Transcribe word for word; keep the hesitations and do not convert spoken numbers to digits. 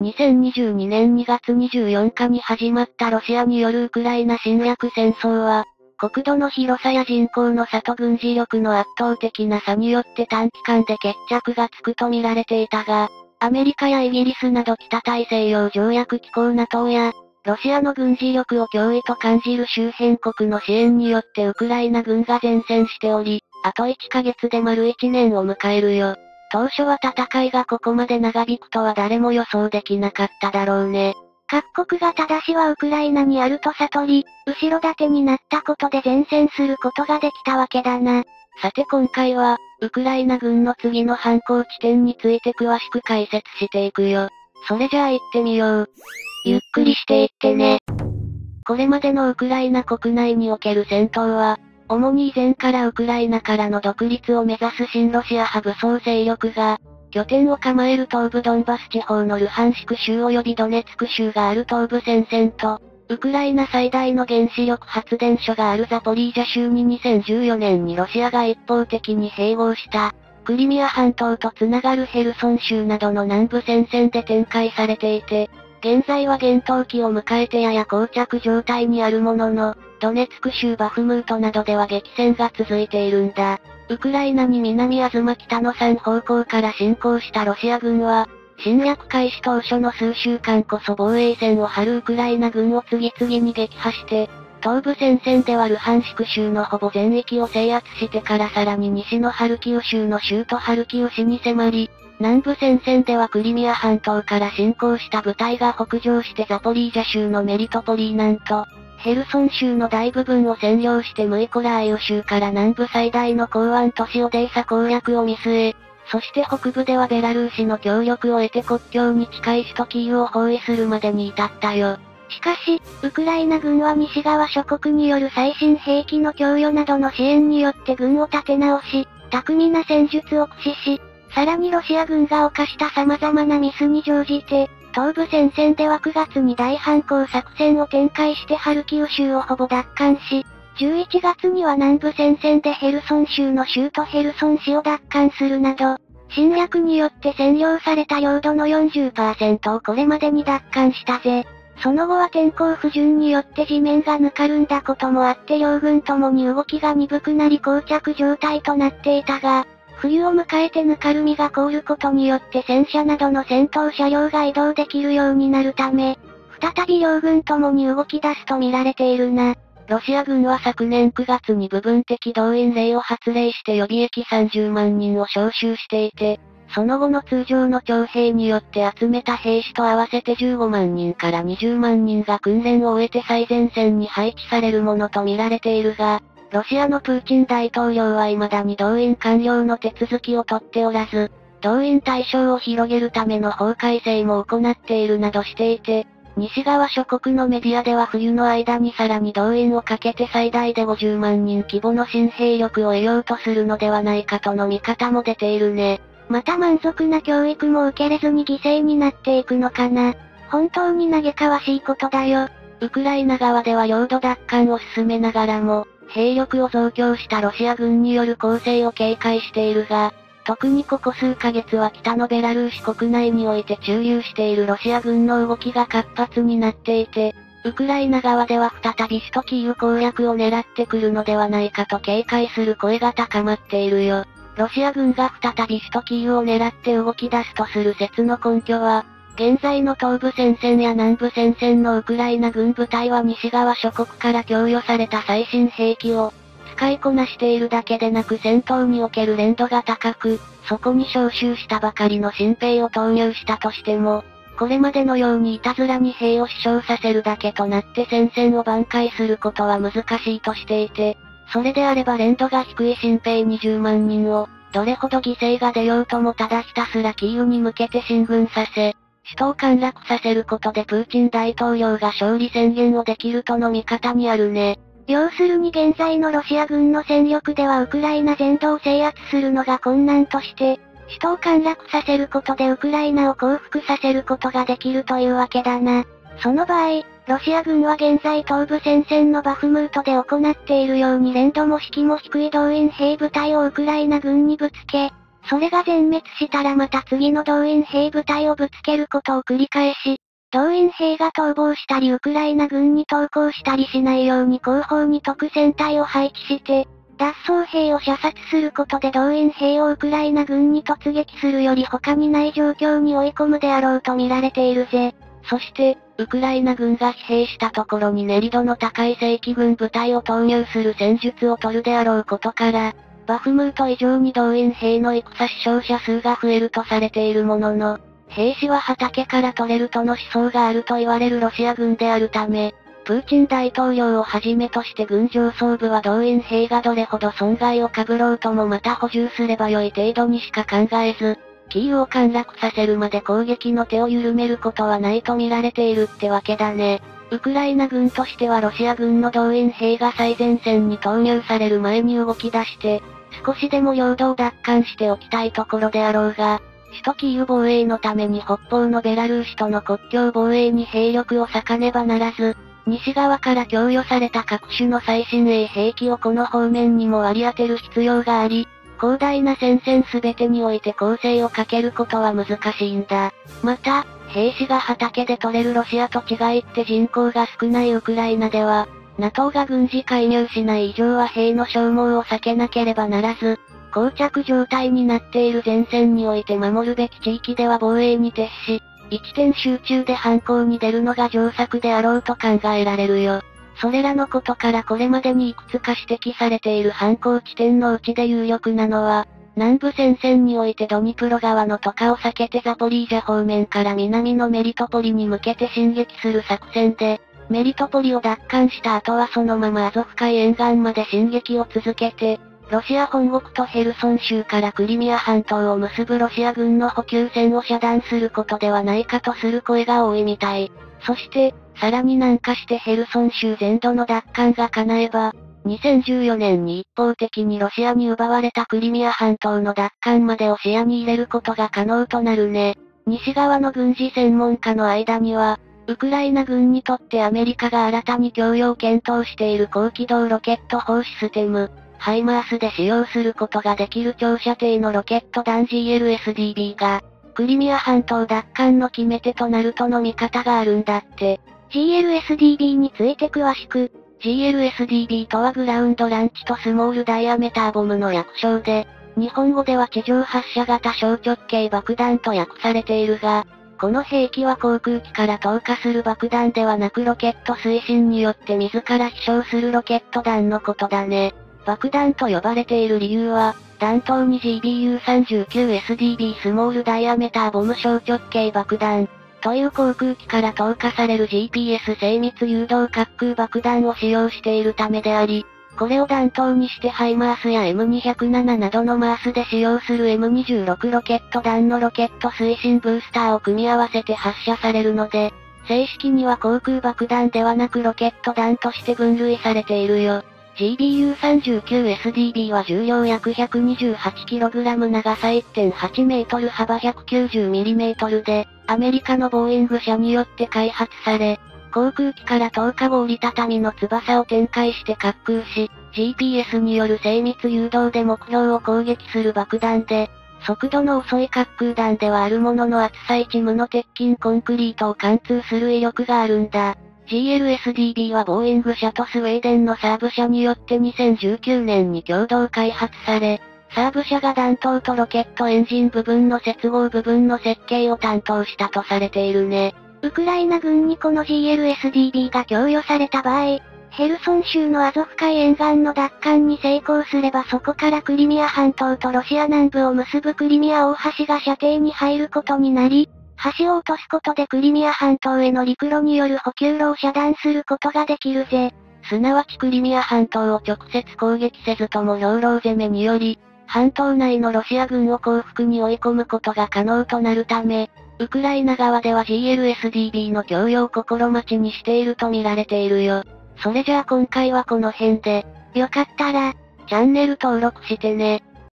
にせんにじゅうにねんにがつにじゅうよっかに始まったロシアによるウクライナ侵略戦争は、国土の広さや人口の差と軍事力の圧倒的な差によって短期間で決着がつくと見られていたが、アメリカやイギリスなど北大西洋条約機構 ナトー や、ロシアの軍事力を脅威と感じる周辺国の支援によってウクライナ軍が善戦しており、あといっかげつで丸いちねんを迎えるよ。当初は戦いがここまで長引くとは誰も予想できなかっただろうね。 各国が正しはウクライナにあると悟り、後ろ盾になったことで善戦することができたわけだな。 さて今回は、ウクライナ軍の次の反攻地点について詳しく解説していくよ。それじゃあ行ってみよう。ゆっくりしていってね。これまでのウクライナ国内における戦闘は、主に以前からウクライナからの独立を目指す親ロシア派武装勢力が、拠点を構える東部ドンバス地方のルハンシク州及びドネツク州がある東部戦線と、ウクライナ最大の原子力発電所があるザポリージャ州ににせんじゅうよねんにロシアが一方的に併合した、クリミア半島とつながるヘルソン州などの南部戦線で展開されていて、現在は厳冬期を迎えてやや膠着状態にあるものの、ドネツク州バフムートなどでは激戦が続いているんだ。ウクライナに南東北のさん方向から侵攻したロシア軍は、侵略開始当初の数週間こそ防衛線を張るウクライナ軍を次々に撃破して、東部戦線ではルハンシク州のほぼ全域を制圧してからさらに西のハルキウ州の州都ハルキウ市に迫り、南部戦線ではクリミア半島から侵攻した部隊が北上してザポリージャ州のメリトポリー南と、ヘルソン州の大部分を占領してムイコラーイウ州から南部最大の港湾都市オデーサ攻略を見据え、そして北部ではベラルーシの協力を得て国境に近い首都キーウを包囲するまでに至ったよ。 しかし、ウクライナ軍は西側諸国による最新兵器の供与などの支援によって軍を立て直し、巧みな戦術を駆使し、さらにロシア軍が犯した様々なミスに乗じて、東部戦線ではくがつに大反攻作戦を展開してハルキウ州をほぼ奪還し、じゅういちがつには南部戦線でヘルソン州の州都ヘルソン市を奪還するなど、侵略によって占領された領土の よんじゅっパーセント をこれまでに奪還したぜ。その後は天候不順によって地面がぬかるんだこともあって両軍ともに動きが鈍くなり膠着状態となっていたが、冬を迎えてぬかるみが凍ることによって戦車などの戦闘車両が移動できるようになるため、再び両軍ともに動き出すと見られているな。 ロシア軍は昨年くがつに部分的動員令を発令して予備役さんじゅうまんにんを招集していて、その後の通常の徴兵によって集めた兵士と合わせてじゅうごまんにんからにじゅうまんにんが訓練を終えて最前線に配置されるものと見られているが、ロシアのプーチン大統領は未だに動員完了の手続きを取っておらず、動員対象を広げるための法改正も行っているなどしていて、西側諸国のメディアでは冬の間にさらに動員をかけて最大でごじゅうまんにん規模の新兵力を得ようとするのではないかとの見方も出ているね。 また満足な教育も受けれずに犠牲になっていくのかな。本当に嘆かわしいことだよ。 ウクライナ側では領土奪還を進めながらも、兵力を増強したロシア軍による攻勢を警戒しているが、特にここ数ヶ月は北のベラルーシ国内において駐留しているロシア軍の動きが活発になっていて、ウクライナ側では再び首都キーウ攻略を狙ってくるのではないかと警戒する声が高まっているよ。ロシア軍が再び首都キーウを狙って動き出すとする説の根拠は、現在の東部戦線や南部戦線のウクライナ軍部隊は西側諸国から供与された最新兵器を使いこなしているだけでなく戦闘における連度が高く、そこに招集したばかりの新兵を投入したとしても、これまでのようにいたずらに兵を死傷させるだけとなって戦線を挽回することは難しいとしていて、それであれば連度が低い新兵にじゅうまんにんを、どれほど犠牲が出ようともただひたすらキーウに向けて進軍させ、首都を陥落させることでプーチン大統領が勝利宣言をできるとの見方にあるね。 要するに現在のロシア軍の戦力ではウクライナ全土を制圧するのが困難として、首都を陥落させることでウクライナを降伏させることができるというわけだな。その場合、ロシア軍は現在東部戦線のバフムートで行っているように連度も士気も低い動員兵部隊をウクライナ軍にぶつけ、 それが全滅したらまた次の動員兵部隊をぶつけることを繰り返し、動員兵が逃亡したりウクライナ軍に投降したりしないように後方に特戦隊を配置して、脱走兵を射殺することで動員兵をウクライナ軍に突撃するより他にない状況に追い込むであろうと見られているぜ。 そして、ウクライナ軍が疲弊したところに練り度の高い正規軍部隊を投入する戦術を取るであろうことから、バフムート以上に動員兵の戦死傷者数が増えるとされているものの、兵士は畑から取れるとの思想があると言われるロシア軍であるため、プーチン大統領をはじめとして軍上層部は動員兵がどれほど損害を被ろうともまた補充すれば良い程度にしか考えず、キーウを陥落させるまで攻撃の手を緩めることはないと見られているってわけだね。ウクライナ軍としてはロシア軍の動員兵が最前線に投入される前に動き出して、少しでも領土を奪還しておきたいところであろうが、首都キーウ防衛のために北方のベラルーシとの国境防衛に兵力を割かねばならず、西側から供与された各種の最新鋭兵器をこの方面にも割り当てる必要があり、広大な戦線すべてにおいて攻勢をかけることは難しいんだ。また、兵士が畑で取れるロシアと違いって人口が少ないウクライナでは、NATO が軍事介入しない以上は兵の消耗を避けなければならず、膠着状態になっている前線において守るべき地域では防衛に徹し、一点集中で反攻に出るのが上策であろうと考えられるよ。それらのことからこれまでにいくつか指摘されている反攻地点のうちで有力なのは、南部戦線においてドニプロ川の渡河を避けてザポリージャ方面から南のメリトポリに向けて進撃する作戦で、メリトポリを奪還した後はそのままアゾフ海沿岸まで進撃を続けて、ロシア本国とヘルソン州からクリミア半島を結ぶロシア軍の補給線を遮断することではないかとする声が多いみたい。そして、さらに南下してヘルソン州全土の奪還が叶えば、にせんじゅうよねんに一方的にロシアに奪われたクリミア半島の奪還までを視野に入れることが可能となるね。西側の軍事専門家の間には、ウクライナ軍にとってアメリカが新たに供与を検討している高機動ロケット砲システム、ハイマースで使用することができる長射程のロケット弾 ジーエルエスディービー が、クリミア半島奪還の決め手となるとの見方があるんだって。 ジーエルエスディービー について詳しく。 ジーエルエスディービー とはグラウンドランチとスモールダイアメターボムの略称で、日本語では地上発射型小直径爆弾と訳されているが、この兵器は航空機から投下する爆弾ではなくロケット推進によって自ら飛翔するロケット弾のことだね。爆弾と呼ばれている理由は、弾頭に ジービーユーさんじゅうきゅうエスディービー スモールダイアメターボム小直径爆弾、という航空機から投下される ジーピーエス 精密誘導滑空爆弾を使用しているためであり、これを弾頭にしてハイマースや エムにひゃくなな などのマースで使用する エムにじゅうろく ロケット弾のロケット推進ブースターを組み合わせて発射されるので、正式には航空爆弾ではなくロケット弾として分類されているよ。ジービーユーさんじゅうきゅうエスディービー は重量約 ひゃくにじゅうはちキログラム 長さ いってんはちメートル幅 ひゃくきゅうじゅうミリメートルで、アメリカのボーイング社によって開発され、航空機から投下後折りたたみの翼を展開して滑空し、ジーピーエス による精密誘導で目標を攻撃する爆弾で、速度の遅い滑空弾ではあるものの厚さいちミリの鉄筋コンクリートを貫通する威力があるんだ。ジーエルエスディービー はボーイング社とスウェーデンのサーブ社によってにせんじゅうきゅうねんに共同開発され、サーブ社が弾頭とロケットエンジン部分の接合部分の設計を担当したとされているね。 ウクライナ軍にこの ジーエルエスディービー が供与された場合、ヘルソン州のアゾフ海沿岸の奪還に成功すればそこからクリミア半島とロシア南部を結ぶクリミア大橋が射程に入ることになり、橋を落とすことでクリミア半島への陸路による補給路を遮断することができるぜ。 すなわちクリミア半島を直接攻撃せずとも兵糧攻めにより、半島内のロシア軍を降伏に追い込むことが可能となるため、ウクライナ側では ジーエルエスディービー の供与を心待ちにしていると見られているよ。それじゃあ今回はこの辺で、 よかったら、 チャンネル登録してね。